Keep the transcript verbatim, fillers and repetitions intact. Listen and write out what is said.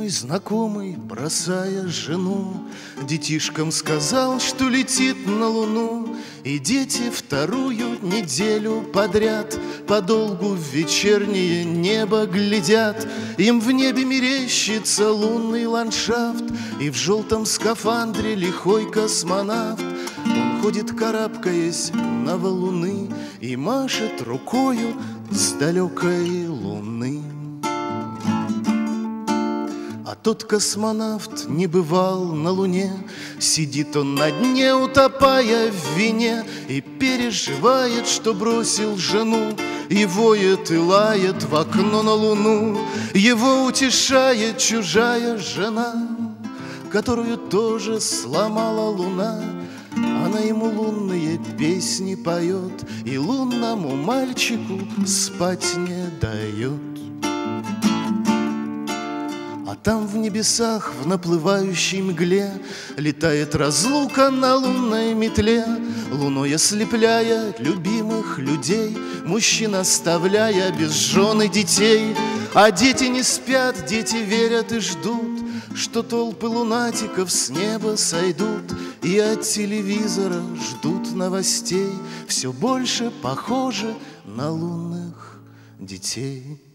мой знакомый, бросая жену, детишкам сказал, что летит на Луну. И дети вторую неделю подряд подолгу в вечернее небо глядят. Им в небе мерещится лунный ландшафт, и в желтом скафандре лихой космонавт. Он ходит, карабкаясь на валуны, и машет рукою с далекой луны. А тот космонавт не бывал на Луне, сидит он на дне, утопая в вине, и переживает, что бросил жену, и воет и лает в окно на Луну. Его утешает чужая жена, которую тоже сломала Луна. Она ему лунные песни поет и лунному мальчику спать не дает. А там в небесах, в наплывающей мгле, летает разлука на лунной метле, луной ослепляя любимых людей, мужчин оставляя без жен и детей. А дети не спят, дети верят и ждут, что толпы лунатиков с неба сойдут, и от телевизора ждут новостей, все больше похоже на лунных детей.